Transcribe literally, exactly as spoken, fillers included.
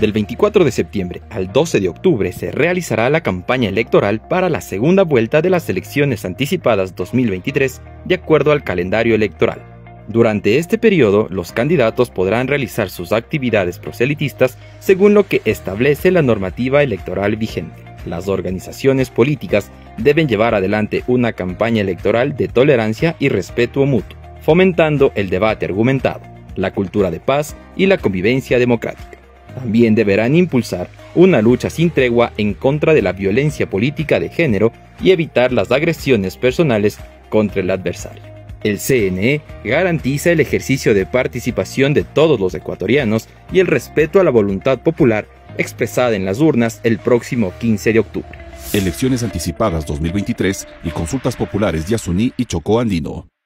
Del veinticuatro de septiembre al doce de octubre se realizará la campaña electoral para la segunda vuelta de las elecciones anticipadas dos mil veintitrés de acuerdo al calendario electoral. Durante este periodo, los candidatos podrán realizar sus actividades proselitistas según lo que establece la normativa electoral vigente. Las organizaciones políticas deben llevar adelante una campaña electoral de tolerancia y respeto mutuo, fomentando el debate argumentado, la cultura de paz y la convivencia democrática. También deberán impulsar una lucha sin tregua en contra de la violencia política de género y evitar las agresiones personales contra el adversario. El C N E garantiza el ejercicio de participación de todos los ecuatorianos y el respeto a la voluntad popular expresada en las urnas el próximo quince de octubre. Elecciones anticipadas dos mil veintitrés y consultas populares Yasuní y Chocó Andino.